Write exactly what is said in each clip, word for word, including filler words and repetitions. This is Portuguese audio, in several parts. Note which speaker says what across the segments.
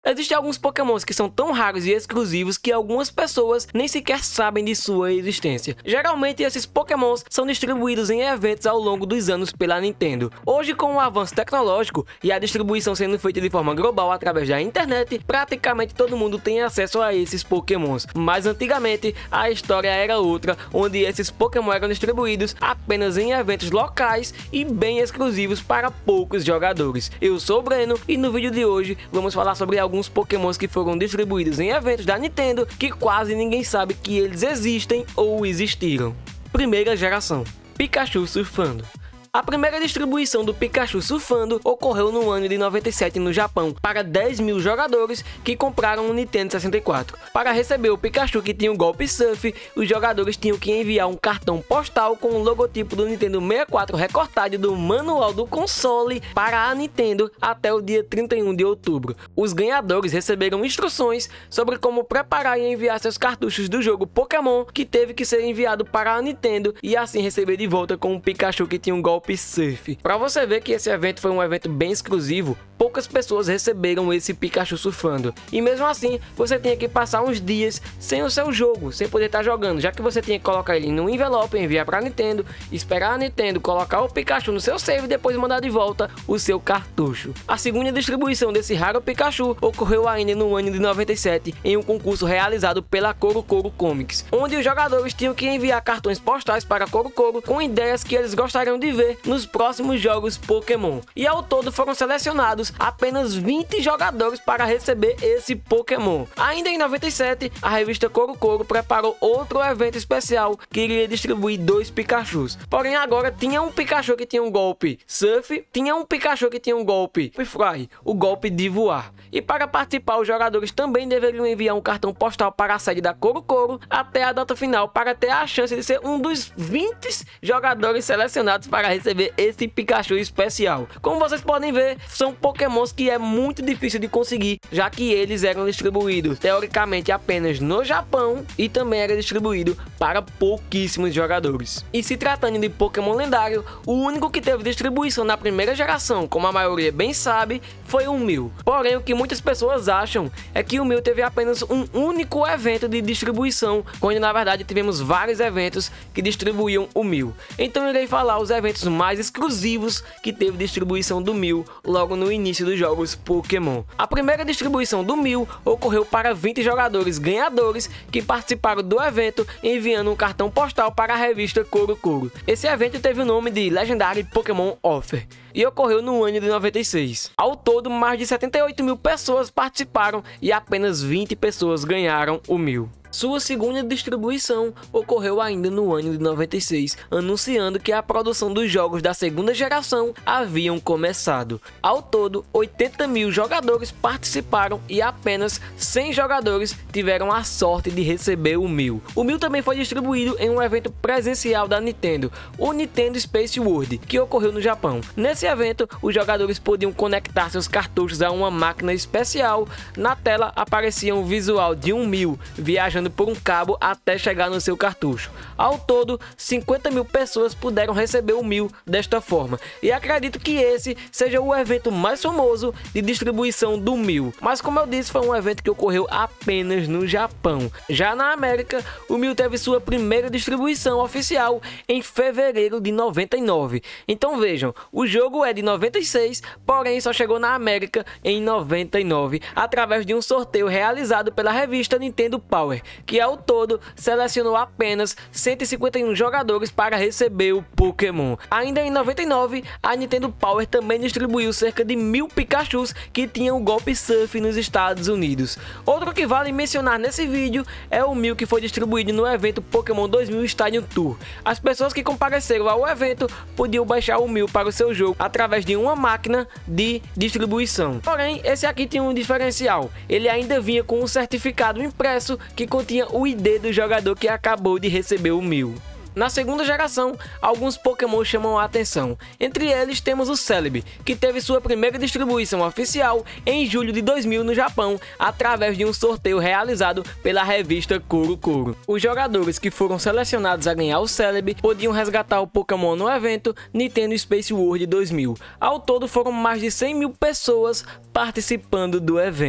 Speaker 1: Existem alguns pokémons que são tão raros e exclusivos que algumas pessoas nem sequer sabem de sua existência. Geralmente esses pokémons são distribuídos em eventos ao longo dos anos pela Nintendo. Hoje, com o avanço tecnológico e a distribuição sendo feita de forma global através da internet, praticamente todo mundo tem acesso a esses pokémons. Mas antigamente a história era outra, onde esses pokémon eram distribuídos apenas em eventos locais e bem exclusivos para poucos jogadores. Eu sou o Breno e no vídeo de hoje vamos falar sobre alguns pokémons que foram distribuídos em eventos da Nintendo que quase ninguém sabe que eles existem ou existiram. Primeira geração: Pikachu surfando. A primeira distribuição do Pikachu surfando ocorreu no ano de noventa e sete no Japão, para dez mil jogadores que compraram um Nintendo sessenta e quatro. Para receber o Pikachu que tinha o golpe surf, os jogadores tinham que enviar um cartão postal com o logotipo do Nintendo sessenta e quatro recortado do manual do console para a Nintendo até o dia trinta e um de outubro. Os ganhadores receberam instruções sobre como preparar e enviar seus cartuchos do jogo Pokémon, que teve que ser enviado para a Nintendo e assim receber de volta com um Pikachu que tinha um golpe surf. Para você ver que esse evento foi um evento bem exclusivo, poucas pessoas receberam esse Pikachu surfando. E mesmo assim, você tinha que passar uns dias sem o seu jogo, sem poder estar jogando, já que você tinha que colocar ele no envelope, enviar para a Nintendo, esperar a Nintendo colocar o Pikachu no seu save e depois mandar de volta o seu cartucho. A segunda distribuição desse raro Pikachu ocorreu ainda no ano de noventa e sete, em um concurso realizado pela CoroCoro Comics, onde os jogadores tinham que enviar cartões postais para a CoroCoro com ideias que eles gostariam de ver nos próximos jogos Pokémon. E ao todo foram selecionados apenas vinte jogadores para receber esse Pokémon. Ainda em noventa e sete, a revista CoroCoro preparou outro evento especial que iria distribuir dois Pikachus. Porém agora tinha um Pikachu que tinha um golpe Surf, tinha um Pikachu que tinha um golpe Fly, o golpe de voar. E para participar, os jogadores também deveriam enviar um cartão postal para a sede da CoroCoro até a data final para ter a chance de ser um dos vinte jogadores selecionados para receber esse Pikachu especial. Como vocês podem ver, são pokémons que é muito difícil de conseguir, já que eles eram distribuídos teoricamente apenas no Japão e também era distribuído para pouquíssimos jogadores. E se tratando de Pokémon lendário, o único que teve distribuição na primeira geração, como a maioria bem sabe, foi o Mew. Porém, o que muitas pessoas acham é que o Mew teve apenas um único evento de distribuição, quando na verdade tivemos vários eventos que distribuíam o Mew. Então eu irei falar os eventos mais exclusivos que teve distribuição do Mew logo no início dos jogos Pokémon. A primeira distribuição do Mew ocorreu para vinte jogadores ganhadores que participaram do evento enviando um cartão postal para a revista CoroCoro. Esse evento teve o nome de Legendary Pokémon Offer e ocorreu no ano de noventa e seis. Ao todo, mais de setenta e oito mil pessoas participaram e apenas vinte pessoas ganharam o Mew. Sua segunda distribuição ocorreu ainda no ano de noventa e seis, anunciando que a produção dos jogos da segunda geração haviam começado. Ao todo, oitenta mil jogadores participaram e apenas cem jogadores tiveram a sorte de receber o Mew. O Mew também foi distribuído em um evento presencial da Nintendo, o Nintendo Space World, que ocorreu no Japão. Nesse evento, os jogadores podiam conectar seus cartuchos a uma máquina especial. Na tela aparecia um visual de um Mew viajando por um cabo até chegar no seu cartucho. Ao todo, cinquenta mil pessoas puderam receber o Mew desta forma, e acredito que esse seja o evento mais famoso de distribuição do Mew. Mas como eu disse, foi um evento que ocorreu apenas no Japão. Já na América, o Mew teve sua primeira distribuição oficial em fevereiro de noventa e nove. Então vejam, o jogo é de noventa e seis, porém só chegou na América em noventa e nove, através de um sorteio realizado pela revista Nintendo Power, que ao todo selecionou apenas cento e cinquenta e um jogadores para receber o Pokémon. Ainda em noventa e nove, a Nintendo Power também distribuiu cerca de mil Pikachus que tinham o golpe Surf nos Estados Unidos. Outro que vale mencionar nesse vídeo é o Mew que foi distribuído no evento Pokémon dois mil Stadium Tour. As pessoas que compareceram ao evento podiam baixar o Mew para o seu jogo através de uma máquina de distribuição. Porém, esse aqui tinha um diferencial: ele ainda vinha com um certificado impresso que continha o I D do jogador que acabou de receber o Mew. Na segunda geração, alguns Pokémon chamam a atenção. Entre eles temos o Celebi, que teve sua primeira distribuição oficial em julho de dois mil no Japão, através de um sorteio realizado pela revista CoroCoro. Os jogadores que foram selecionados a ganhar o Celebi podiam resgatar o Pokémon no evento Nintendo Space World dois mil. Ao todo foram mais de cem mil pessoas participando do evento.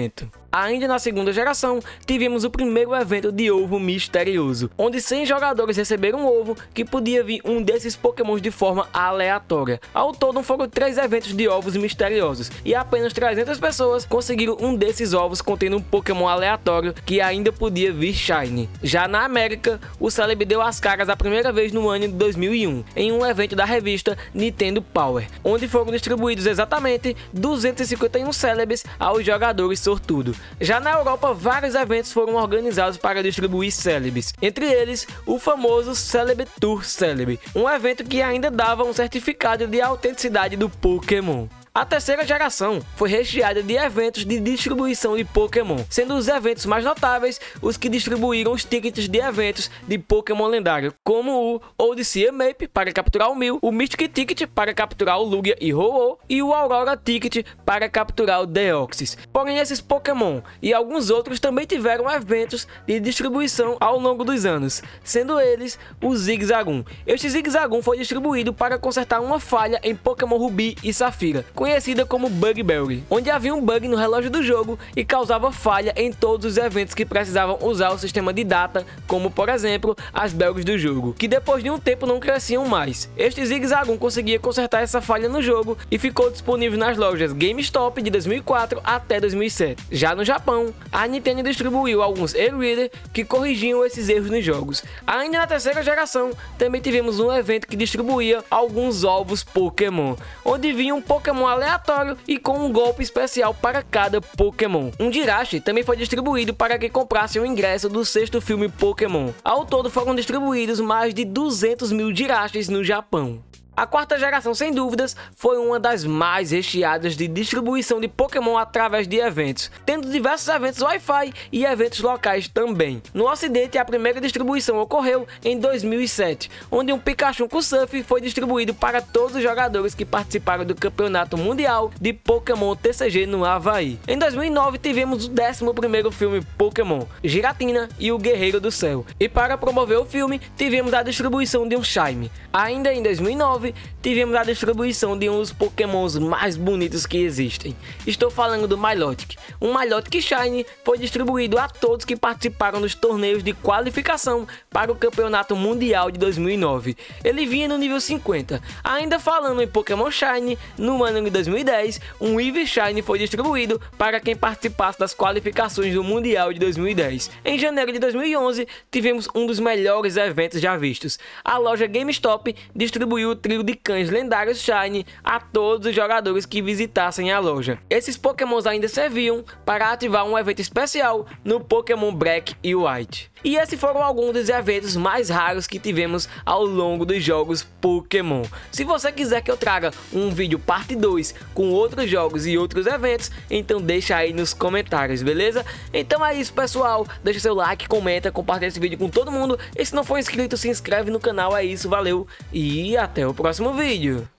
Speaker 1: Ainda na segunda geração, tivemos o primeiro evento de ovo misterioso, onde cem jogadores receberam um ovo que podia vir um desses pokémons de forma aleatória. Ao todo foram três eventos de ovos misteriosos, e apenas trezentas pessoas conseguiram um desses ovos contendo um pokémon aleatório que ainda podia vir Shiny. Já na América, o Celebi deu as caras a primeira vez no ano de dois mil e um, em um evento da revista Nintendo Power, onde foram distribuídos exatamente duzentos e cinquenta e um Celebes aos jogadores sortudos. Já na Europa, vários eventos foram organizados para distribuir Celebes, entre eles o famoso Celebi Tour Celebi, um evento que ainda dava um certificado de autenticidade do Pokémon. A terceira geração foi recheada de eventos de distribuição de Pokémon, sendo os eventos mais notáveis os que distribuíram os tickets de eventos de Pokémon lendário, como o Odyssey Map para capturar o Mew, o Mystic Ticket para capturar o Lugia e Ho-Oh e o Aurora Ticket para capturar o Deoxys. Porém, esses Pokémon e alguns outros também tiveram eventos de distribuição ao longo dos anos, sendo eles o Zigzagoon. Este Zigzagoon foi distribuído para consertar uma falha em Pokémon Ruby e Safira, conhecida como Bug Berry, onde havia um bug no relógio do jogo e causava falha em todos os eventos que precisavam usar o sistema de data, como por exemplo as berries do jogo, que depois de um tempo não cresciam mais. Este Zigzagoon conseguia consertar essa falha no jogo e ficou disponível nas lojas GameStop de dois mil e quatro até dois mil e sete. Já no Japão, a Nintendo distribuiu alguns e-reader que corrigiam esses erros nos jogos. Ainda na terceira geração, também tivemos um evento que distribuía alguns ovos Pokémon, onde vinha um Pokémon aleatório e com um golpe especial para cada Pokémon. Um Jirachi também foi distribuído para quem comprasse o ingresso do sexto filme Pokémon. Ao todo foram distribuídos mais de duzentos mil Jirachis no Japão. A quarta geração, sem dúvidas, foi uma das mais recheadas de distribuição de Pokémon através de eventos, tendo diversos eventos Wi-Fi e eventos locais também. No ocidente, a primeira distribuição ocorreu em dois mil e sete, onde um Pikachu com Surf foi distribuído para todos os jogadores que participaram do Campeonato Mundial de Pokémon T C G no Havaí. Em dois mil e nove, tivemos o décimo primeiro filme Pokémon, Giratina e o Guerreiro do Céu, e para promover o filme, tivemos a distribuição de um Shiny. Ainda em dois mil e nove, tivemos a distribuição de um dos Pokémons mais bonitos que existem. Estou falando do Milotic. Um Milotic Shiny foi distribuído a todos que participaram dos torneios de qualificação para o Campeonato Mundial de dois mil e nove. Ele vinha no nível cinquenta. Ainda falando em Pokémon Shiny, no ano de dois mil e dez, um Eevee Shiny foi distribuído para quem participasse das qualificações do Mundial de dois mil e dez. Em janeiro de dois mil e onze, tivemos um dos melhores eventos já vistos. A loja GameStop distribuiu o trio de cães lendários Shiny a todos os jogadores que visitassem a loja. Esses Pokémons ainda serviam para ativar um evento especial no Pokémon Black e White. E esses foram alguns dos eventos mais raros que tivemos ao longo dos jogos Pokémon. Se você quiser que eu traga um vídeo parte dois com outros jogos e outros eventos, então deixa aí nos comentários, beleza? Então é isso, pessoal. Deixa seu like, comenta, compartilha esse vídeo com todo mundo. E se não for inscrito, se inscreve no canal. É isso, valeu e até o próximo vídeo.